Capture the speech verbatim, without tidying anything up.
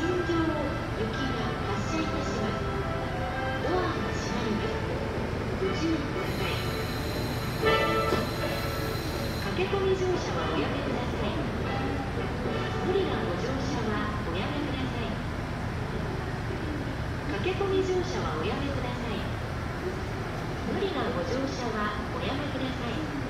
上雪が発車いたします。ドアが閉まります。ご注意ください。駆け込み乗車はおやめください。無理なご乗車はおやめください。駆け込み乗車はおやめください。無理なご乗車はおやめください。